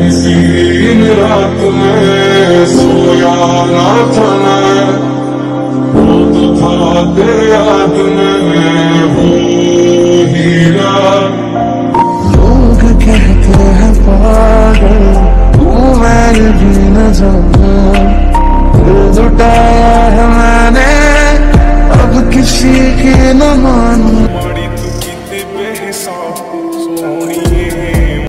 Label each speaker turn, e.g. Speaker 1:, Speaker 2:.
Speaker 1: किसी इन रात में सोया ना था मैं, वो तो था तेरे याद में।